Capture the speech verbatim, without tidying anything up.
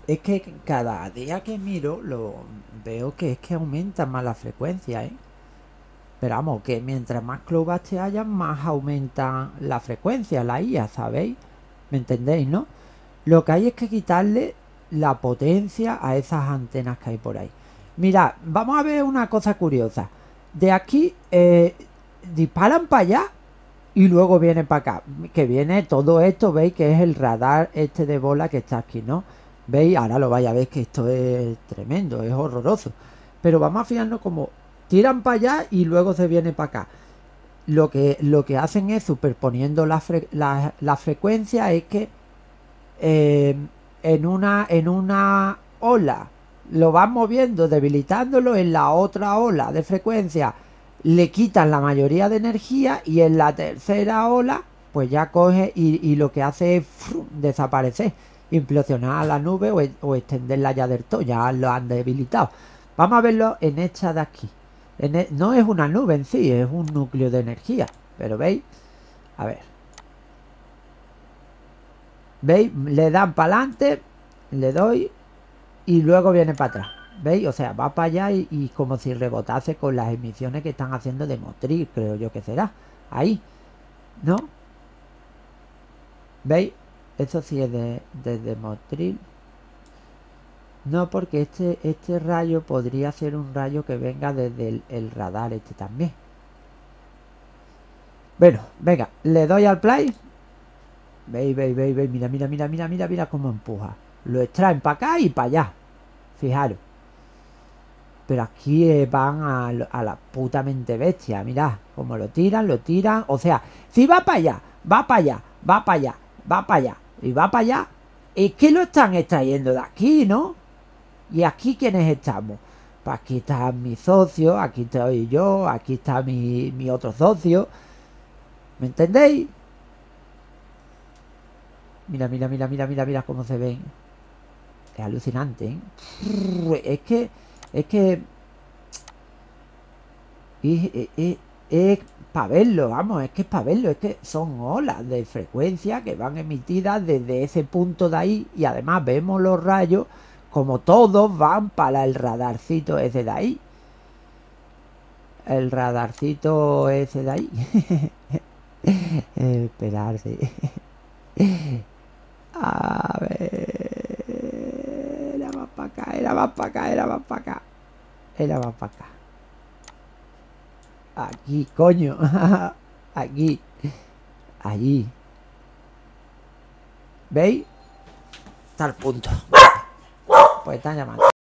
Es que cada día que miro lo veo que es que aumenta más la frecuencia, ¿eh? Pero vamos, que mientras más clobaste haya, más aumenta la frecuencia, la I A, ¿sabéis? ¿Me entendéis, no? Lo que hay es que quitarle la potencia a esas antenas que hay por ahí. Mirad, vamos a ver una cosa curiosa. De aquí eh, disparan para allá y luego viene para acá. Que viene todo esto, veis que es el radar este de bola que está aquí, ¿no? ¿Veis? Ahora lo vais a ver que esto es tremendo, es horroroso. Pero vamos a fijarnos como tiran para allá y luego se viene para acá. Lo que, lo que hacen es superponiendo la, fre la, la frecuencia es que eh, en, una, en una ola lo van moviendo, debilitándolo, en la otra ola de frecuencia le quitan la mayoría de energía y en la tercera ola pues ya coge y, y lo que hace es ¡frum! Desaparecer, implosionar a la nube o, o extenderla ya del todo, ya lo han debilitado. Vamos a verlo en esta de aquí. En e, no es una nube en sí, es un núcleo de energía, pero veis, a ver, ¿veis? Le dan para adelante, le doy y luego viene para atrás. ¿Veis? O sea, va para allá y, y como si rebotase con las emisiones que están haciendo de Motril, creo yo que será. Ahí, ¿no? ¿Veis? Eso sí es de, de, de Motril. No, porque este, este rayo podría ser un rayo que venga desde el, el radar este también. Bueno, venga, le doy al play. Veis, veis, veis, veis, mira, mira, mira, mira, mira, mira cómo empuja. Lo extraen para acá y para allá. Fijaros. Pero aquí eh, van a, a la putamente bestia. Mirad, como lo tiran, lo tiran. O sea, si va para allá, va para allá, va para allá, va para allá y va para allá, es que lo están extrayendo de aquí, ¿no? ¿Y aquí quiénes estamos? Pues aquí está mi socio, aquí estoy yo, aquí está mi, mi otro socio. ¿Me entendéis? Mira, mira, mira, mira, mira, mira cómo se ven. Es alucinante, ¿eh? Es que, es que es, es, es, es para verlo, vamos, es que es para verlo, es que son olas de frecuencia que van emitidas desde ese punto de ahí y además vemos los rayos como todos van para el radarcito ese de ahí. El radarcito ese de ahí. eh, esperarse. A ver. Era más para acá, era más para acá, era más para acá. Era más para acá. Aquí, coño. Aquí. Allí. ¿Veis? Tal punto. Pues están llamando.